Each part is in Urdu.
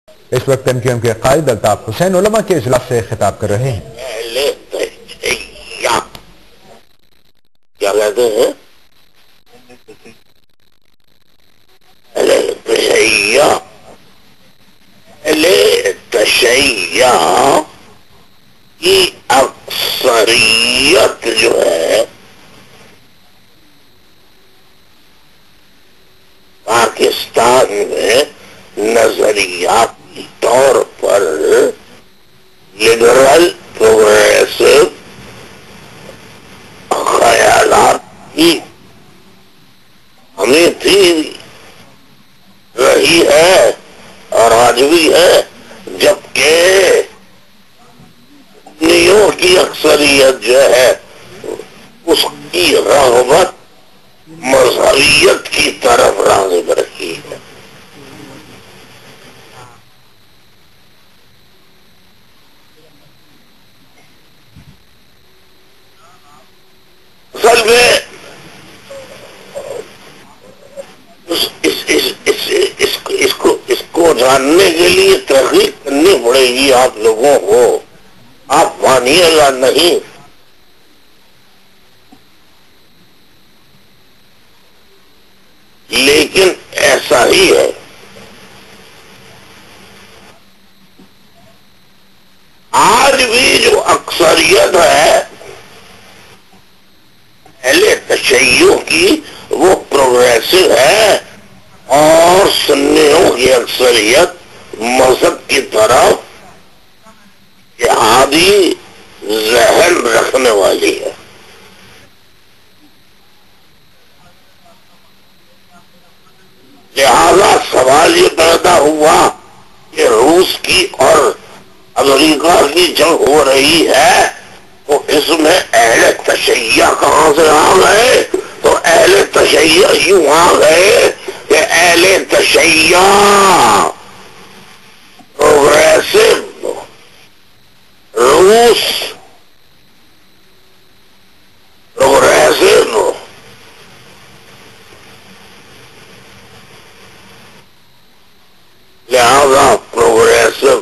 اس وقت ایم کیو ایم کے قائد الطاف حسین علماء کے اجلاس سے خطاب کر رہے ہیں۔ کیا کہتے ہیں؟ تشیع کی اکثریت جو ہے پاکستان میں نظریاتی طور پر لبرل پروگریسو خیالات کی ہمیں تھی رہی ہے اور آج بھی ہے، جبکہ نیوں کی اکثریت جو ہے اس کی رغبت مذہبیت کی طرف راغب رہی ہے۔ اصل میں اس کو جاننے کے لیے تحقیق کرنی پڑے گی آپ لوگوں کو، آپ مانیے گا نہیں۔ لیکن ایسا ہی ہے، آج بھی جو اکثریت ہے اہل تشیع کی وہ پروگریسو ہے، اور سنیوں کی اکثریت مذہب کی طرف جہادی ذہن رکھنے والی ہے۔ لہذا سوال یہ پیدا ہوا کہ روس کی اور امریکہ کی جنگ ہو رہی ہے تو اس میں اہل تشیع کہاں سے آ گئے؟ تو اہل تشیع یوں آ گئے کہ اہل تشیع پروگریسو روس پروگریسو لہذا پروگریسو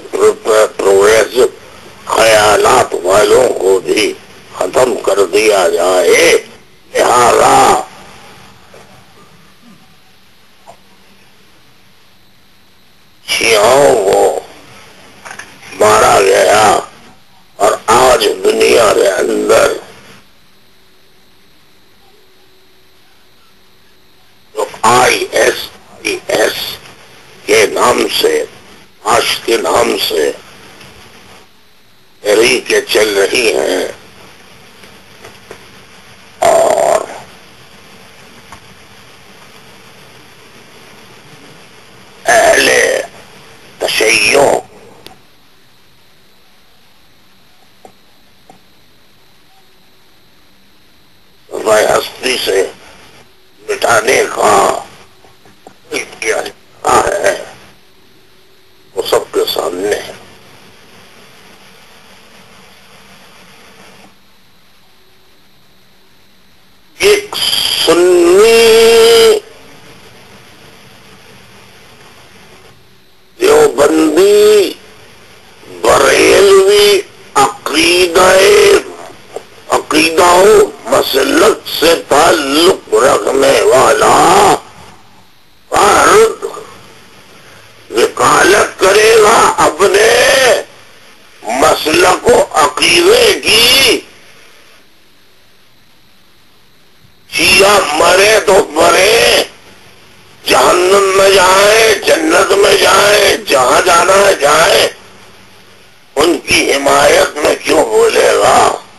خیالات والوں کو بھی ختم کر دیا جائے، لہذا شیعوں کو مارا گیا، اور آج دنیا کے اندر جو ISIS کے نام سے، داعش کے نام سے تحریکیں چل رہی ہیں، اور اہل تشیع ہستی سے مٹانے کا کیا ہے وہ سب کے سامنے ہے۔ ایک سنی دیوبندی بریلوی عقیدہ و مسلک سے تعلق رکھنے والا فرد وکالت کرے گا اپنے مسلک و عقیدے کی، شیعہ مرے تو مرے، جہنم میں جائیں جنت میں جائیں، جہاں جانا ہے جائیں، ان کی حمایت میں کیوں بولے گا؟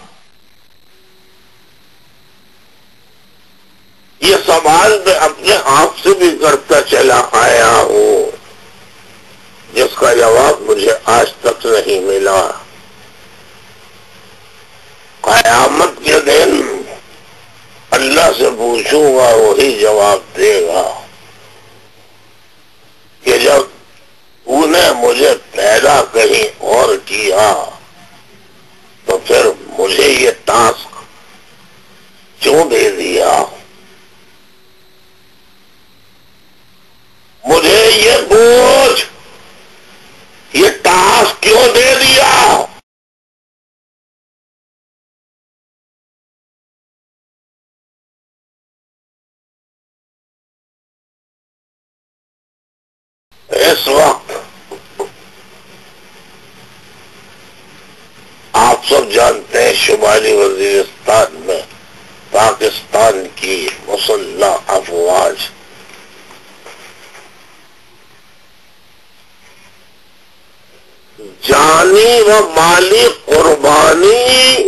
یہ سوال میں اپنے آپ سے بھی کرتا چلا آیا ہوں، جس کا جواب مجھے آج تک نہیں ملا۔ قیامت کے دن اللہ سے پوچھوں گا، وہی جواب دے گا کہ جب تو نے مجھے پیدا کہیں اور کیا تو پھر مجھے یہ ٹاسک کیوں دے دیا؟ مجھے یہ بوجھ پاس کیوں دے دیا؟ اس وقت آپ سب جانتے ہیں شمالی وزیرستان میں پاکستان کی مسلح افواج جانی و مالی قربانی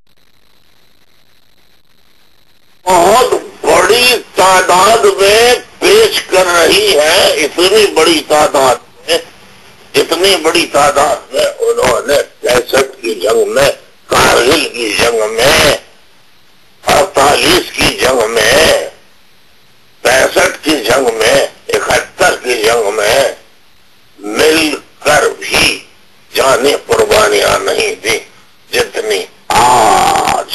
بہت بڑی تعداد میں پیش کر رہی ہے. اتنی بڑی تعداد میں انہوں نے 65 کی جنگ میں، کارگل کی جنگ میں، 48 کی جنگ میں، 65 کی جنگ میں، 71 کی جنگ میں مل کر بھی جانے قربانیاں نہیں دی جتنی آج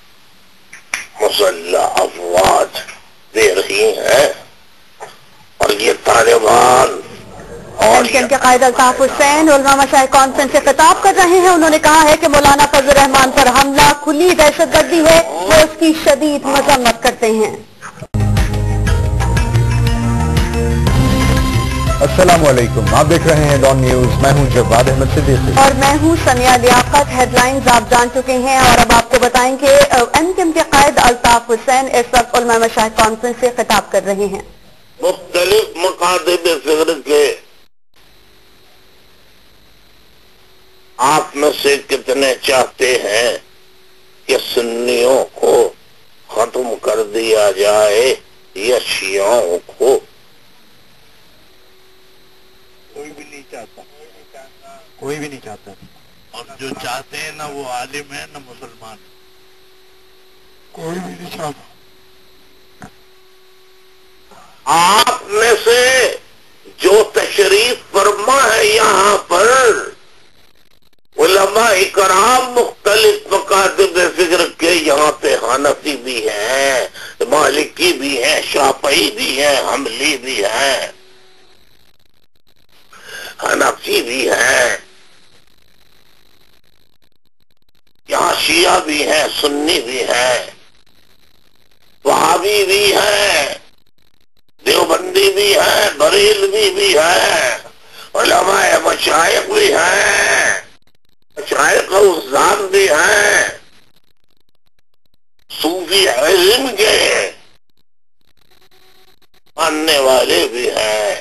مسلح افواج دے رہی ہیں. اور یہ طالبان اور MKM کے قائد الطاف حسین علماء مشائخ کانفرنس سے خطاب کر رہے ہیں. انہوں نے کہا ہے کہ مولانا فضل الرحمان پر حملہ کھلی دہشت گردی ہے. وہ اس کی شدید مذمت کرتے ہیں. السلام علیکم، آپ دیکھ رہے ہیں ڈان نیوز. میں ہوں جواد احمد صدیقی اور میں ہوں سمیہ لیاقت. ہیڈ لائنز آپ جان چکے ہیں اور اب آپ کو بتائیں کہ MKM کے قائد الطاف حسین اس وقت علماء مشائخ کانفرنس سے خطاب کر رہے ہیں. مختلف مکاتب فکر کے آپ میں سے کتنے چاہتے ہیں کہ سنیوں کو ختم کر دیا جائے یا شیعوں کو؟ کوئی بھی نہیں چاہتا. اور جو چاہتے ہیں نہ وہ عالم ہے نہ مسلمان، کوئی بھی نہیں چاہتا. آپ میں سے جو تشریف فرما ہے یہاں پر علماء اکرام مختلف مکاتب فکر کے، یہاں پہ حنفی بھی ہیں، مالکی بھی ہیں، شافعی بھی ہیں، حنبلی بھی ہیں، حنفی بھی ہیں، یہاں شیعہ بھی ہیں، سنی بھی ہیں، وہابی بھی ہیں، دیوبندی بھی ہیں، بریلوی بھی ہیں، علماء مشائخ بھی ہیں، مشائخ عزام بھی ہیں، صوفی علم کے ماننے والے بھی ہیں.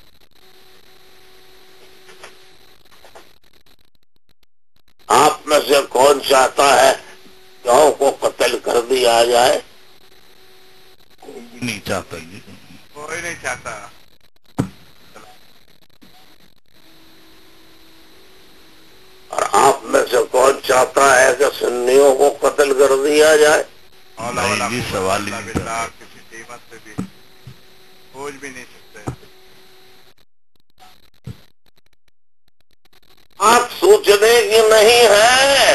آپ میں سے کون چاہتا ہے کہ گاؤں کو قتل کر دیا جائے؟ کوئی بھی نہیں چاہتا. کوئی نہیں چاہتا. اور آپ میں سے کون چاہتا ہے کہ سنیوں کو قتل کر دیا جائے؟ یہ سوال ہی نہیں تھا. کسی قیمت پہ بھی سوچ بھی نہیں سکتے. آپ سوچنے کی نہیں ہے.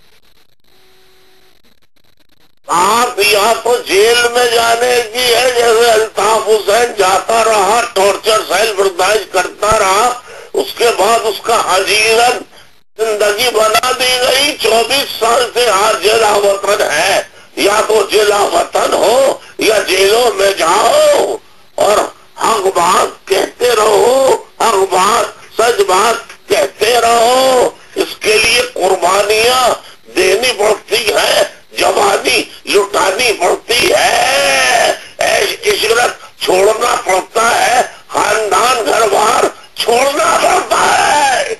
آپ یا تو جیل میں جانے کی ہے، جیسے الطاف حسین جاتا رہا، ٹارچر سیل برداشت کرتا رہا، اس کے بعد اس کا عجیباً زندگی بنا دی گئی. 24 سال سے آج جیلا وطن ہے. یا تو جیلا وطن ہو یا جیلوں میں جاؤ اور حق بات کہتے رہو، حق بات سچ بات کہتے رہو. اس کے لیے قربانیاں دینی پڑتی ہے، جوانی لٹانی پڑتی ہے، عیش عشرت چھوڑنا پڑتا ہے، خاندان گھر بار چھوڑنا پڑتا ہے.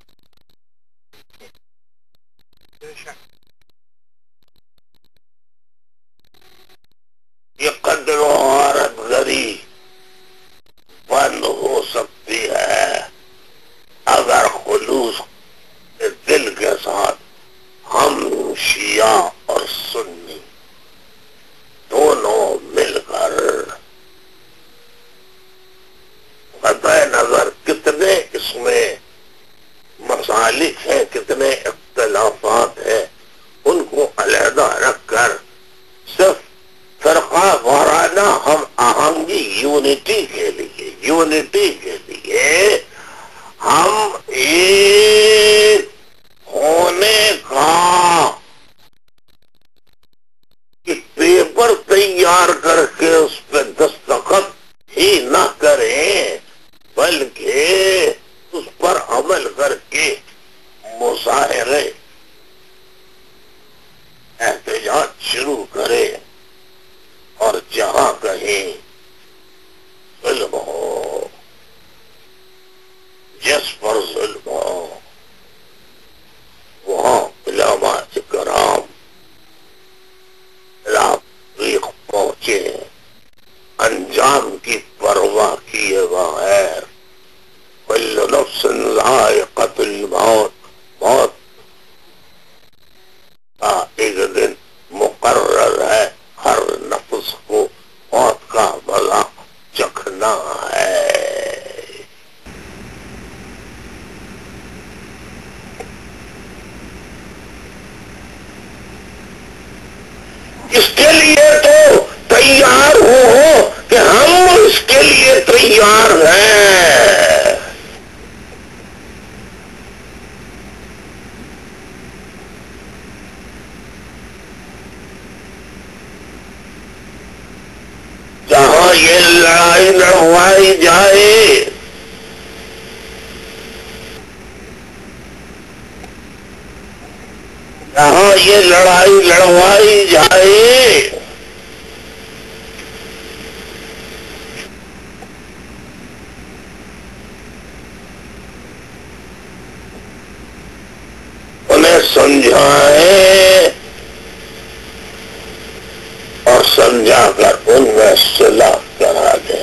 یہ قدر و غارت گری بند ہو سکتی ہے اگر خلوص دل کے ساتھ ہم شیعہ اور سنی دونوں مل کر قطع نظر کتنے اس میں اس کے لیے تو تیار ہو کہ ہم اس کے لیے تیار ہیں. جہاں یہ لڑائی لڑوائی جائے جہاں یہ لڑائی لڑوائی جائے انہیں سمجھائیں اور سمجھا کر ان میں صلح کرا دیں.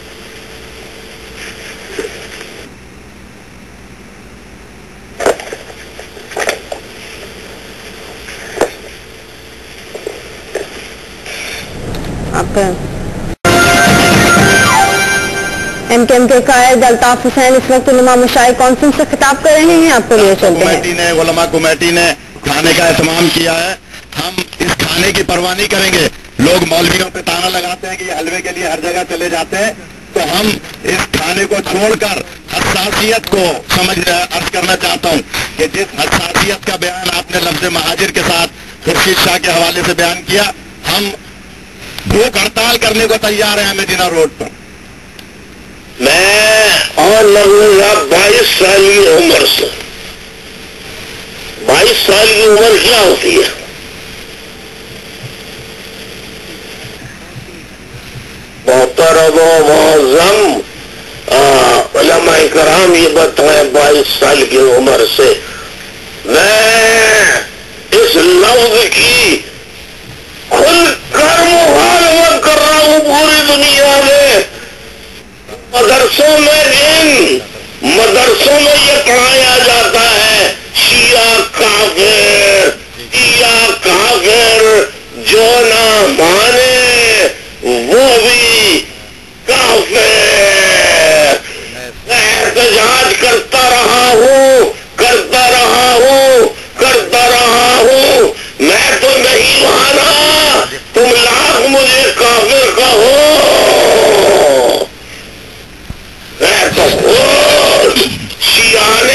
ایم کیو ایم کے قائد الطاف حسین اس وقت علماء مشاہد کانفرنس سے خطاب کر رہے ہیں. آپ کو لیے چلتے ہیں. علماء کمیٹی نے کھانے کا اہتمام کیا ہے. ہم اس کھانے کی پرواہ نہیں کریں گے. لوگ مولویوں پہ تانا لگاتے ہیں کہ یہ حلوے کے لیے ہر جگہ چلے جاتے ہیں، تو ہم اس کھانے کو چھوڑ کر حساسیت کو عرض کرنا چاہتا ہوں کہ جس حساسیت کا بیان آپ نے لفظ مہاجر کے ساتھ خورشید شاہ کے حوالے سے بیان کیا، ہم بھوک ہڑتال کرنے کو تیار ہیں مدینہ روڈ پر. میں اور لگوں گا 22 سال کی عمر سے. 22 سال کی عمر کیا ہوتی ہے؟ محترم و معظم علماء کرام یہ بتائیں 22 سال کی عمر سے میں اس لفظ کی کھل کر مخالفت کر رہا ہوں پوری دنیا میں. مدرسوں میں یہ پڑھایا جاتا ہے شیعہ کافر، شیعہ کافر، جو نہ مانے وہ بھی کافر. میں احتجاج کرتا رہا ہوں، میں تو نہیں مانا، تم لاکھ مجھے کافر کہو، میں تو خود شیعان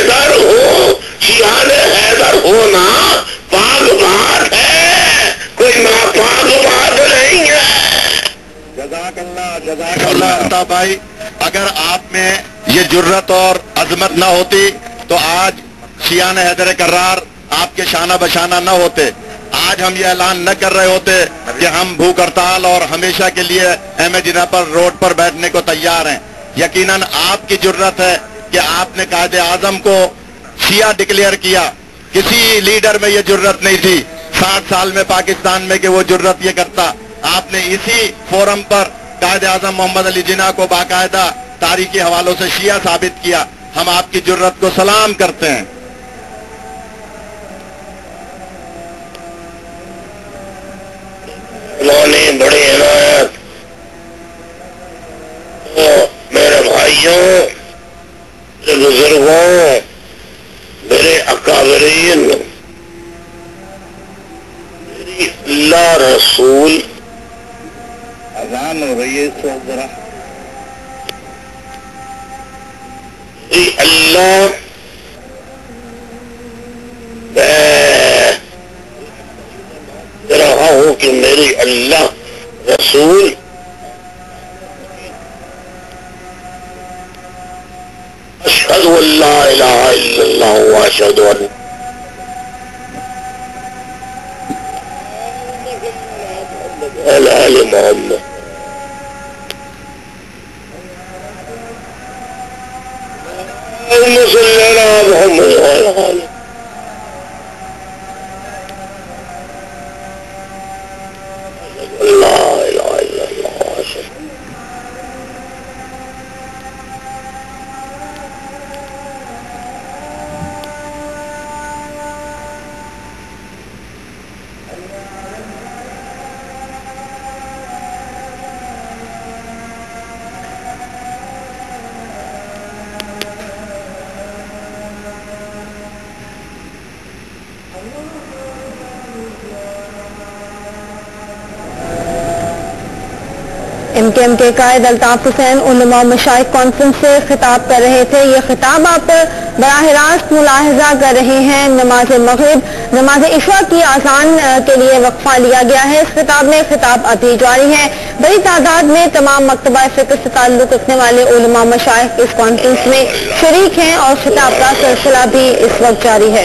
حیدر ہونا پاک بات ہے، کوئی ناپاک بات نہیں ہے. جزاک اللہ الطاف بھائی. اگر آپ میں یہ جرت اور عظمت نہ ہوتی تو آج شیعان حیدر کرار آپ کے شانہ بشانہ نہ ہوتے. آج ہم یہ اعلان نہ کر رہے ہوتے کہ ہم بھوک ہڑتال اور ہمیشہ کے لیے احمد جناح پر روڈ پر بیٹھنے کو تیار ہیں. یقیناً آپ کی جرت ہے کہ آپ نے قائد اعظم کو شیعہ ڈکلیئر کیا. کسی لیڈر میں یہ جرت نہیں تھی 60 سال میں پاکستان میں کہ وہ جرت یہ کرتا. آپ نے اسی فورم پر قائد اعظم محمد علی جناح کو باقاعدہ تاریخی حوالوں سے شیعہ ثابت کیا. ہم آپ کی جرت کو سلام کرتے ہیں. بڑی عنایت میرے بھائیوں، میرے بزرگوں، میرے اکابرین، میری اللہ رسول اذان ہو رہی ہے اس وقت ذرا. میری اللہ میں رہا ہوں کہ میری اللہ رسول اشہد ان لا الہ الا اللہ واشہد ان آل محمد. اللہم صلی علی محمد وعلی آلہ. لا الہ الا اللہ واشہد MKM کے قائد الطاف حسین علماء مشائخ کانفرنس سے خطاب کر رہے تھے. یہ خطاب آپ براہ راست ملاحظہ کر رہے ہیں. نماز مغرب نماز عشاء کی اذان کے لیے وقفہ لیا گیا ہے. اس خطاب میں خطاب ابھی جاری ہے. بڑی تعداد میں تمام مکتبہ فقہ سے تعلق رکھنے والے علماء مشائخ اس کانفرنس میں شریک ہیں اور خطاب کا سلسلہ بھی اس وقت جاری ہے.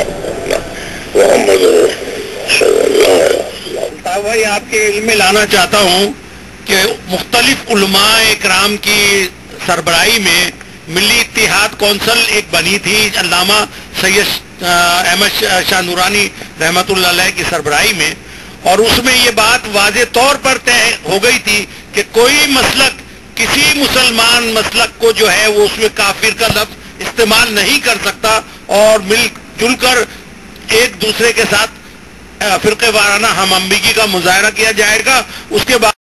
بھائی آپ کے علم میں لانا چاہتا ہوں کہ مختلف علماء اکرام کی سربراہی میں ملی اتحاد کونسل ایک بنی تھی علامہ سید احمد شاہ نورانی رحمۃ اللہ علیہ کی سربراہی میں, اور اس میں یہ بات واضح طور پر طے ہو گئی تھی کہ کوئی مسلک کسی مسلمان مسلک کو جو ہے وہ اس میں کافر کا لفظ استعمال نہیں کر سکتا, اور مل جل کر ایک دوسرے کے ساتھ فرقے وارانہ ہم آہنگی کا مظاہرہ کیا جائے گا. اس کے بعد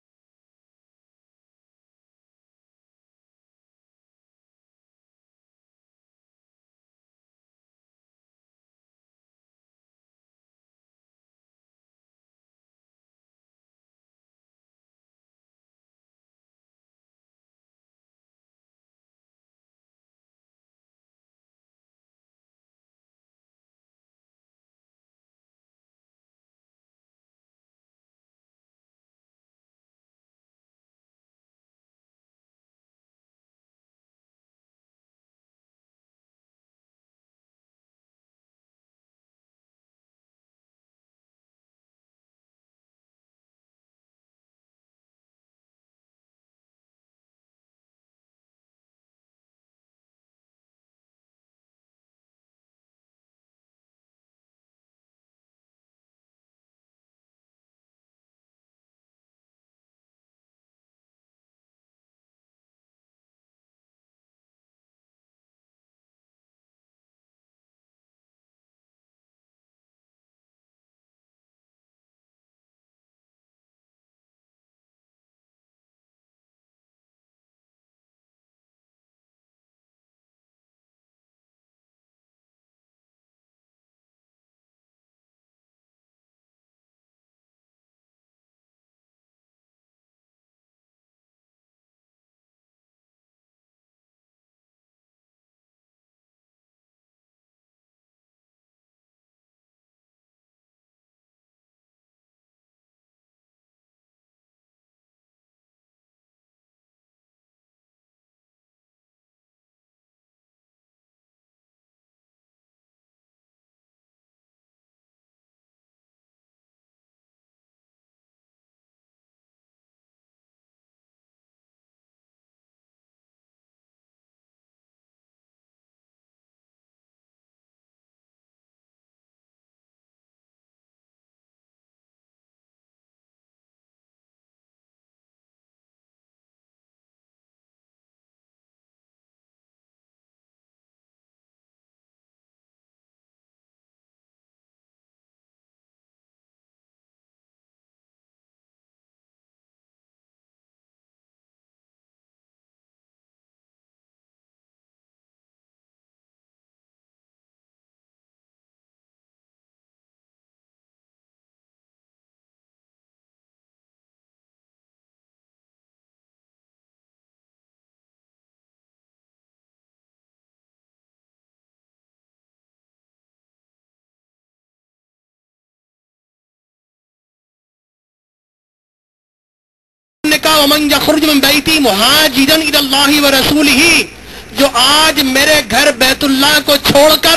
ومن یخرج من بیتی مہاجرا الی اللہ ورسولہ, جو آج میرے گھر بیت اللہ کو چھوڑ کر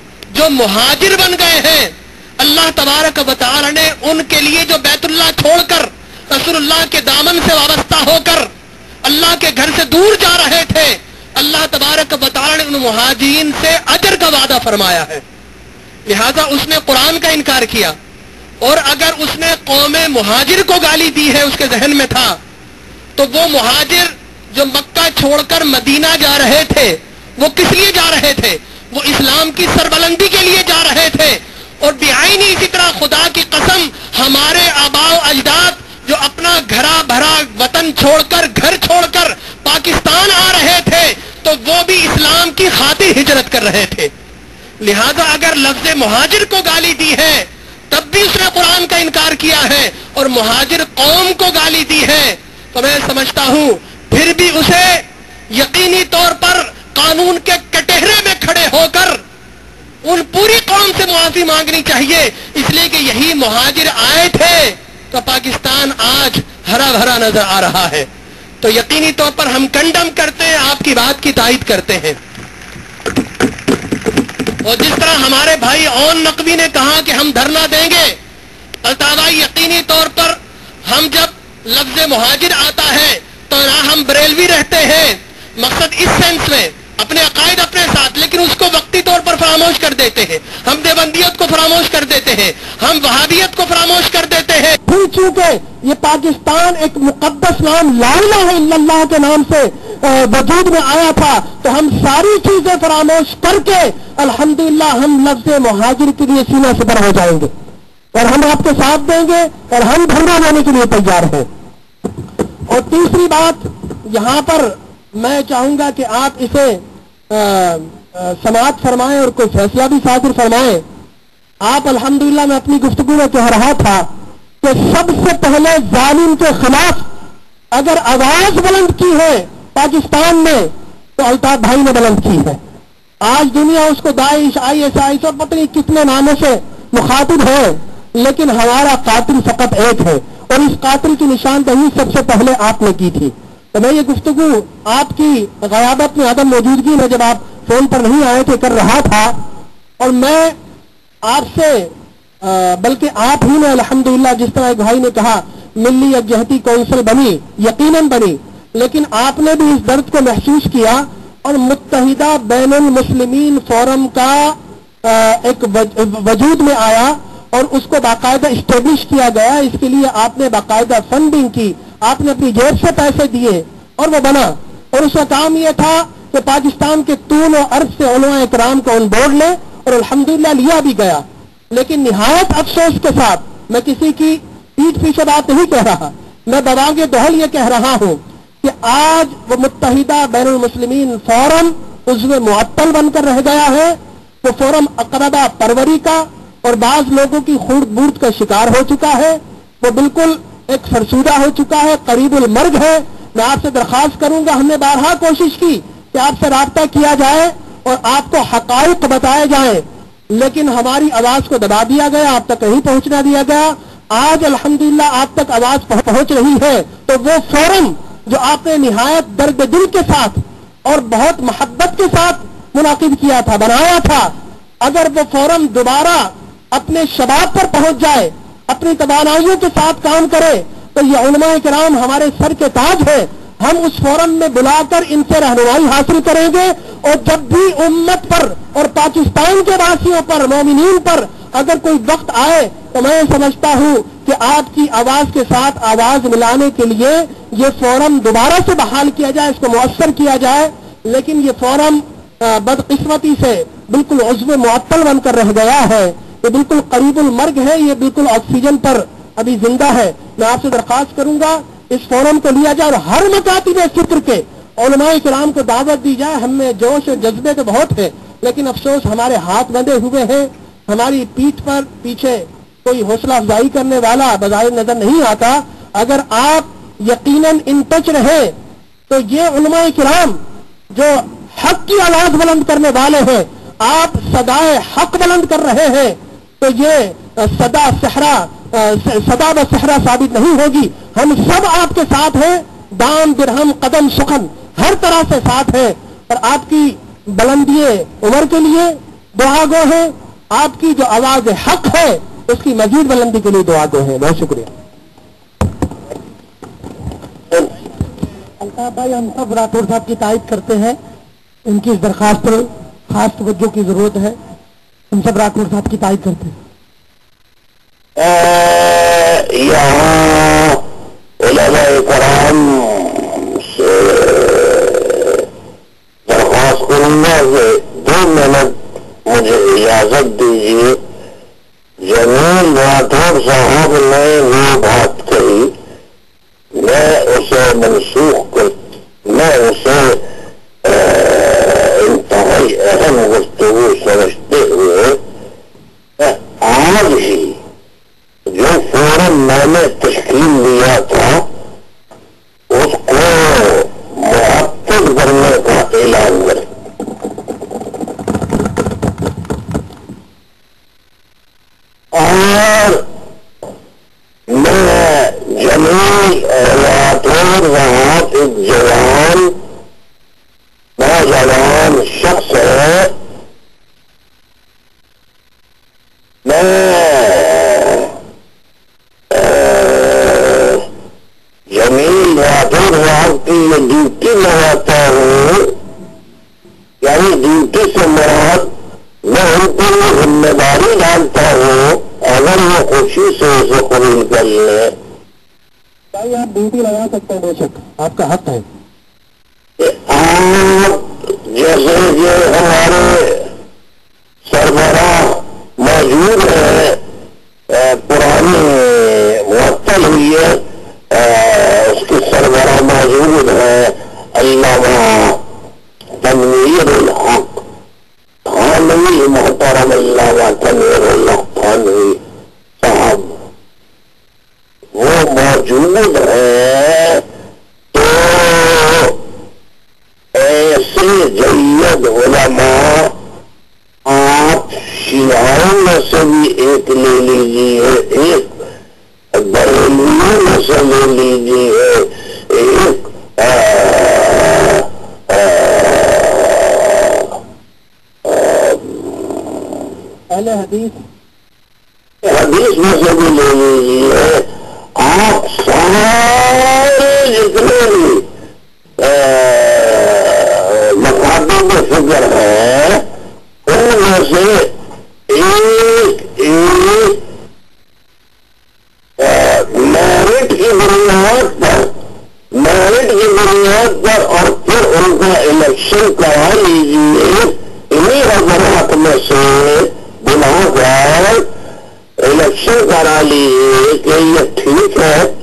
جو مہاجر بن گئے ہیں, اللہ تبارک و تعالی نے ان کے لیے جو بیت اللہ چھوڑ کر رسول اللہ کے دامن سے وابستہ ہو کر اللہ کے گھر سے دور جا رہے تھے, اللہ تبارک و تعالی نے ان مہاجرین سے اجر کا وعدہ فرمایا ہے. لہذا اس نے قرآن کا انکار کیا, اور اگر اس نے قوم مہاجر کو گالی دی ہے اس کے ذہن میں تھا, تو وہ مہاجر جو مکہ چھوڑ کر مدینہ جا رہے تھے وہ کس لیے جا رہے تھے؟ وہ اسلام کی سربلندی کے لیے جا رہے تھے. اور بعینی اسی طرح خدا کی قسم ہمارے آباء و اجداد جو اپنا گھرا بھرا وطن چھوڑ کر گھر چھوڑ کر پاکستان آ رہے تھے تو وہ بھی اسلام کی خاطر ہجرت کر رہے تھے. لہذا اگر لفظ مہاجر کو گالی دی ہے تب بھی اس نے قرآن کا انکار کیا ہے, اور مہاجر قوم کو گالی دی ہے. تو میں سمجھتا ہوں پھر بھی اسے یقینی طور پر قانون کے کٹہرے میں کھڑے ہو کر ان پوری قوم سے معافی مانگنی چاہیے، اس لیے کہ یہی مہاجر آئے تھے تو پاکستان آج ہرا بھرا نظر آ رہا ہے۔ تو یقینی طور پر ہم کنڈم کرتے ہیں، آپ کی بات کی تائید کرتے ہیں۔ اور جس طرح ہمارے بھائی اون نقوی نے کہا کہ ہم دھرنا دیں گے، الطاف بھائی یقینی طور پر ہم جب لفظ مہاجر آتا ہے تو نہ ہم بریلوی رہتے ہیں، مقصد اس سینس میں اپنے عقائد اپنے ساتھ، لیکن اس کو وقتی طور پر فراموش کر دیتے ہیں، ہم دیوبندیت کو فراموش کر دیتے ہیں، ہم وہابیت کو فراموش کر دیتے ہیں۔ پھر چونکہ یہ پاکستان ایک مقدس نام لا الہ الا اللہ کے نام سے وجود میں آیا تھا، تو ہم ساری چیزیں فراموش کر کے الحمدللہ ہم لفظ مہاجر کے لیے سینہ سپر ہو جائیں گے، اور ہم آپ کے ساتھ دیں گے، اور ہم دھرنا دینے کے لیے تیار ہیں۔ اور تیسری بات یہاں پر میں چاہوں گا کہ آپ اسے سماعت فرمائیں اور کوئی فیصلہ بھی صادر فرمائیں۔ آپ الحمدللہ میں اپنی گفتگو میں کہہ رہا تھا کہ سب سے پہلے ظالم کے خلاف اگر آواز بلند کی ہے پاکستان میں تو الطاف بھائی نے بلند کی ہے۔ آج دنیا اس کو داعش، ISIS اور پتہ نہیں کتنے ناموں سے مخاطب ہے، لیکن ہمارا قاتل فقط ایک ہے، اور اس قاتل کی نشاندہی سب سے پہلے آپ نے کی تھی۔ تو میں یہ گفتگو آپ کی غیابت میں، عدم موجودگی میں، جب آپ فون پر نہیں آئے تھے، کر رہا تھا، اور میں آپ سے بلکہ آپ ہی نے الحمدللہ جس طرح ایک بھائی نے کہا ملی یکجہتی کونسل بنی، یقیناً بنی، لیکن آپ نے بھی اس درد کو محسوس کیا، اور متحدہ بین المسلمین فورم کا ایک وجود میں آیا، اور اس کو باقاعدہ اسٹیبلش کیا گیا۔ اس کے لیے آپ نے باقاعدہ فنڈنگ کی، آپ نے اپنی جیب سے پیسے دیے، اور وہ بنا۔ اور اس کا کام یہ تھا کہ پاکستان کے طول و عرض سے علماء اکرام کو آن بورڈ لے، اور الحمدللہ لیا بھی گیا۔ لیکن نہایت افسوس کے ساتھ، میں کسی کی پیٹھ پیچھے بات نہیں کہہ رہا، میں بواگ دہل یہ کہہ رہا ہوں کہ آج وہ متحدہ بین المسلمین فورم عضو معطل بن کر رہ گیا ہے۔ وہ فورم اقربا پروری کا اور بعض لوگوں کی خورد بورد کا شکار ہو چکا ہے، وہ بالکل ایک فرسودہ ہو چکا ہے، قریب المرگ ہے۔ میں آپ سے درخواست کروں گا، ہم نے بارہا کوشش کی کہ آپ سے رابطہ کیا جائے اور آپ کو حقائق بتائے جائیں، لیکن ہماری آواز کو دبا دیا گیا، آپ تک نہیں پہنچنا دیا گیا۔ آج الحمدللہ آپ تک آواز پہنچ رہی ہے، تو وہ فورم جو آپ نے نہایت درد دل کے ساتھ اور بہت محبت کے ساتھ منعقد کیا تھا، بنایا تھا، اگر وہ فورم دوبارہ اپنے شباب پر پہنچ جائے، اپنی توانائیوں کے ساتھ کام کرے، تو یہ علماء کرام ہمارے سر کے تاج ہے۔ ہم اس فورم میں بلا کر ان سے رہنمائی حاصل کریں گے، اور جب بھی امت پر اور پاکستان کے واسیوں پر، مومنین پر اگر کوئی وقت آئے، تو میں سمجھتا ہوں کہ آپ کی آواز کے ساتھ آواز ملانے کے لیے یہ فورم دوبارہ سے بحال کیا جائے، اس کو مؤثر کیا جائے۔ لیکن یہ فورم بدقسمتی سے بالکل عضو معطل بن کر رہ گیا ہے، یہ بالکل قریب المرگ ہے، یہ بالکل آکسیجن پر ابھی زندہ ہے۔ میں آپ سے درخواست کروں گا اس فورم کو لیا جائے، اور ہر مکاتب فکر کے علماء کرام کو دعوت دی جائے۔ ہم میں جوش اور جذبے تو بہت ہے، لیکن افسوس ہمارے ہاتھ بندھے ہوئے ہیں، ہماری پیٹھ پر پیچھے کوئی حوصلہ افزائی کرنے والا بظاہر نظر نہیں آتا۔ اگر آپ یقیناً ان ٹچ رہے تو یہ علماء کرام جو حق کی آواز بلند کرنے والے ہیں، آپ صدائے حق بلند کر رہے ہیں، تو یہ صدا و صحرا ثابت نہیں ہوگی۔ ہم سب آپ کے ساتھ ہیں، دام درہم قدم سخن ہر طرح سے ساتھ ہیں، اور آپ کی بلندی عمر کے لیے دعا گو ہیں، آپ کی جو آواز حق ہے اس کی مزید بلندی کے لیے دعا گو ہیں۔ بہت شکریہ۔ الطاف بھائی، ہم سب راٹھور صاحب کی تائید کرتے ہیں، ان کی اس درخواست پر خاص توجہ کی ضرورت ہے، ہم سب راٹھور صاحب کی تائید کرتے ہیں۔ یہاں علماء کرام سے درخواست کروں گا کہ 2 منٹ مجھے اجازت دیجیے۔ جمیل راٹھور صاحب نے وہ بات کہی، میں اسے منسوخ کر، میں اسے انتہائی اہم گفتگو سمجھتے ہوئے آج ہی جو فورم میں نے تشکیل دیا تھا اور میں جمیل اولاد وہاں ایک جوان نوجوان شخص ہے. میں جمیل رات کی یہ ڈیوٹی لگاتا ہوں، یعنی ڈیوٹی سے مراد میں ان کو یہ ذمہ داری ڈالتا ہوں اگر وہ خوشی سے اسے قبول کر لیں. بھائی آپ ڈیوٹی لگا سکتے ہیں، بے شک آپ کا حق ہے. آپ جیسے یہ ہمارے سربراہ موجود ہے، پرانی معطل ہوئی ہے، اس کی سربراہ موجود ہے علامہ تنویر الحق تھانوی، محترم علامہ تنویر الحق تھانوی صاحب وہ موجود ہے. تو ایسے جید علماء آپ شیعوں میں سے بھی ایک لے لیجیے، ایک بریلویوں میں سے لے لیجیے، ایک اہل حدیث میں سے بھی لے لیجیے. آپ سارے جتنے بھی مقابل میں فکر ہے ان میں سے ایک میرٹ کی بنیاد پر اور پھر ان کا الیکشن کرا لیجیے. انہیں حضرات میں سے بنا کر الیکشن کرا لیجیے کہ یہ ٹھیک ہے